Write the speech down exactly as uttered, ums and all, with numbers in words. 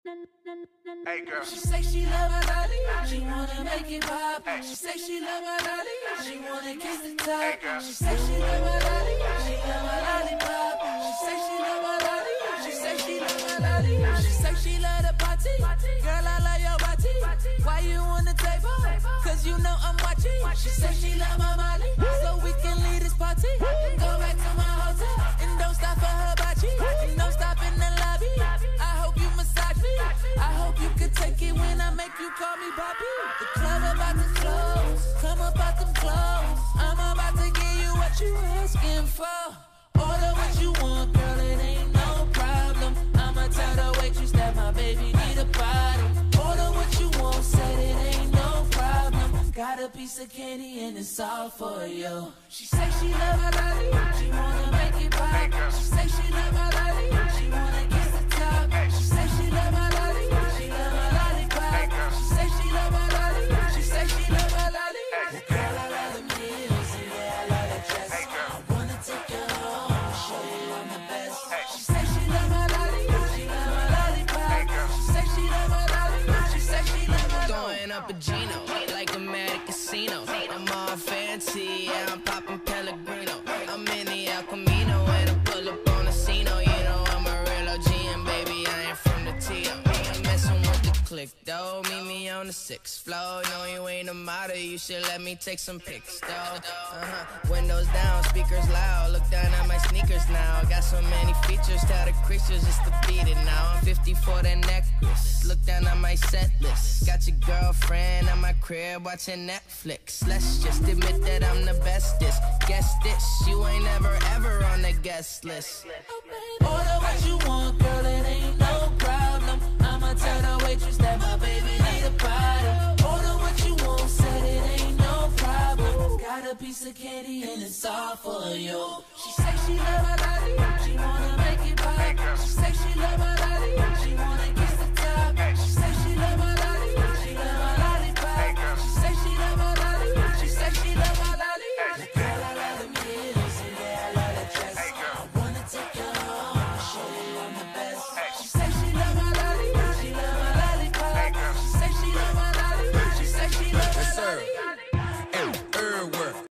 Hey girl. She say she love her lolly, she wanna make it pop. She say she love her lolly, she wanna kiss the top. Hey girl. She say she love her lolly, she love her lollipop. She say she love her lolly, she say she love her lolly. She say she love the party, girl I love your body. Why you on the table? Cause you know I'm watching. She say she love my Molly, so we can leave this party and go back to my hotel and don't stop for her body, and don't stop in the lobby. I hope you massage me, I hope you can take it when I make you call me Bobby. The club about to close, come up out them clothes. I'm about to give you what you asking for. Order what you want, girl, it ain't no problem. I'ma tell the waitress that my baby need a bottle. Order what you want, said it ain't no problem. Got a piece of candy and it's all for you. She say she love her lolly, she wanna make it pop. She say she love her lolly, she wanna kiss the top. She say she love her lolly, she love her lollipop. She say she love her lolly, she say she love her lolly. Girl, I love them heels, and yeah, I love that dress. I wanna take you home, show you I'm the best. She say she love her lolly, she love her lollipop. She say she love her lolly, she say she love her lolly. Going up a Gino, like I'm at a casino. I'm all fancy, yeah, I'm popping Pellegrino. I'm in the El Camino, and I pull up on the scene. You know I'm a real O G, and baby, I ain't from the T O. I'm messing with the click, though. Meet me on the sixth floor. No, you ain't a model, you should let me take some pics, though. Uh-huh. Windows down, speakers loud. Look down at my sneakers now. Got so many features, tell the creatures just to beat it now. I'm fifty for the necklace. Look down at my set list. Got your girlfriend at my crib watching Netflix. Let's just admit that I'm the bestest. Guess this, you ain't ever ever on the guest list. Order what you want, girl, it ain't no problem. I'ma tell the waitress that my baby need a bottle. Order what you want, said it ain't no problem. Got a piece of candy and it's all for you. She say she love her lolly, she wanna make it pop. She say she love her lolly, she wanna